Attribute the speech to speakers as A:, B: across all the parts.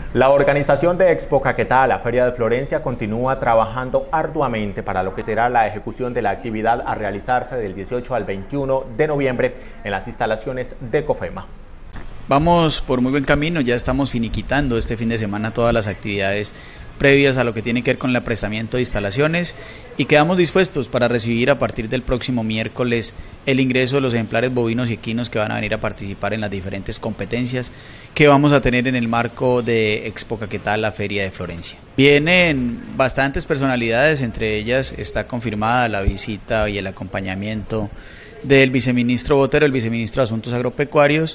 A: La organización de Expo Caquetá, la Feria de Florencia, continúa trabajando arduamente para lo que será la ejecución de la actividad a realizarse del 18 al 21 de noviembre en las instalaciones de COFEMA.
B: Vamos por muy buen camino, ya estamos finiquitando este fin de semana todas las actividades previas a lo que tiene que ver con el aprestamiento de instalaciones y quedamos dispuestos para recibir a partir del próximo miércoles el ingreso de los ejemplares bovinos y equinos que van a venir a participar en las diferentes competencias que vamos a tener en el marco de Expo Caquetá, la Feria de Florencia. Vienen bastantes personalidades, entre ellas está confirmada la visita y el acompañamiento del viceministro Botero, el viceministro de Asuntos Agropecuarios,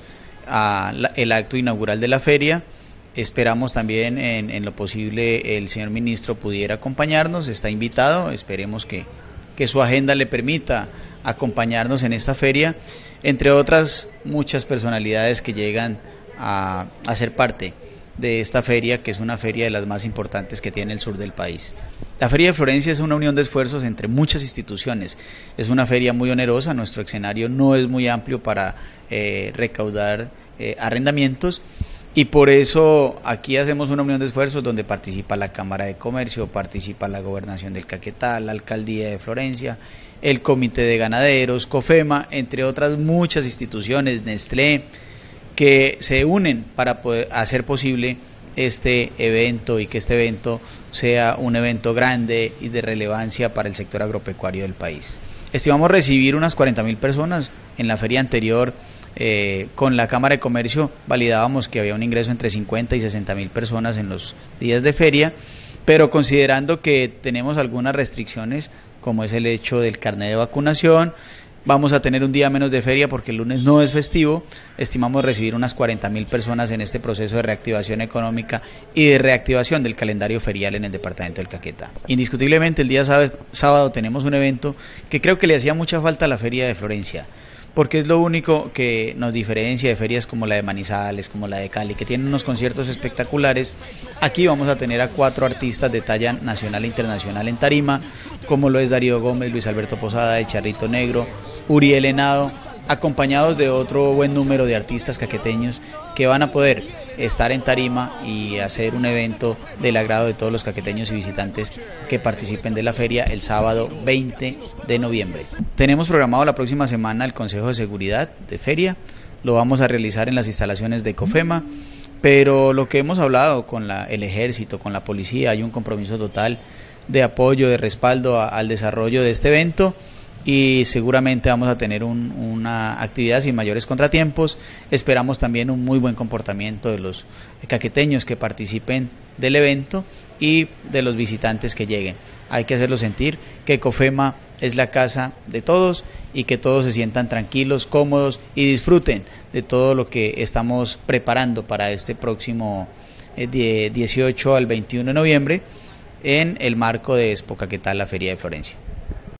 B: el acto inaugural de la feria. Esperamos también en lo posible el señor ministro pudiera acompañarnos, está invitado, esperemos que su agenda le permita acompañarnos en esta feria, entre otras muchas personalidades que llegan a ser parte de esta feria, que es una feria de las más importantes que tiene el sur del país. La Feria de Florencia es una unión de esfuerzos entre muchas instituciones, es una feria muy onerosa, nuestro escenario no es muy amplio para recaudar arrendamientos, y por eso aquí hacemos una unión de esfuerzos donde participa la Cámara de Comercio, participa la Gobernación del Caquetá, la Alcaldía de Florencia, el Comité de Ganaderos, COFEMA, entre otras muchas instituciones, Nestlé, que se unen para poder hacer posible este evento y que este evento sea un evento grande y de relevancia para el sector agropecuario del país. Estimamos recibir unas 40.000 personas. En la feria anterior con la Cámara de Comercio validábamos que había un ingreso entre 50 y 60.000 personas en los días de feria, pero considerando que tenemos algunas restricciones, como es el hecho del carnet de vacunación, vamos a tener un día menos de feria porque el lunes no es festivo, estimamos recibir unas 40.000 personas en este proceso de reactivación económica y de reactivación del calendario ferial en el departamento del Caquetá. Indiscutiblemente el día sábado tenemos un evento que creo que le hacía mucha falta a la Feria de Florencia, porque es lo único que nos diferencia de ferias como la de Manizales, como la de Cali, que tienen unos conciertos espectaculares. Aquí vamos a tener a 4 artistas de talla nacional e internacional en tarima, como lo es Darío Gómez, Luis Alberto Posada, El Charrito Negro, Uriel Henao, acompañados de otro buen número de artistas caqueteños que van a poder estar en tarima y hacer un evento del agrado de todos los caqueteños y visitantes que participen de la feria el sábado 20 de noviembre. Tenemos programado la próxima semana el Consejo de Seguridad de Feria, lo vamos a realizar en las instalaciones de COFEMA, pero lo que hemos hablado con el Ejército, con la Policía, hay un compromiso total de apoyo, de respaldo al desarrollo de este evento, y seguramente vamos a tener una actividad sin mayores contratiempos. Esperamos también un muy buen comportamiento de los caqueteños que participen del evento y de los visitantes que lleguen. Hay que hacerlo sentir que COFEMA es la casa de todos y que todos se sientan tranquilos, cómodos y disfruten de todo lo que estamos preparando para este próximo 18 al 21 de noviembre en el marco de Expo Caquetá, la Feria de Florencia.